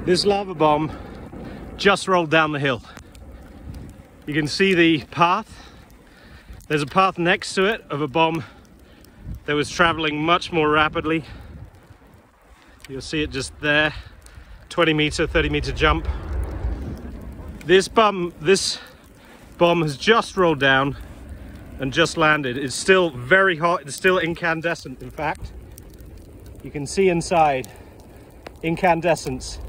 This lava bomb just rolled down the hill. You can see the path. There's a path next to it of a bomb that was traveling much more rapidly. You'll see it just there, 20 meter, 30 meter jump. This bomb has just rolled down and just landed. It's still very hot, it's still incandescent in fact. You can see inside, incandescence.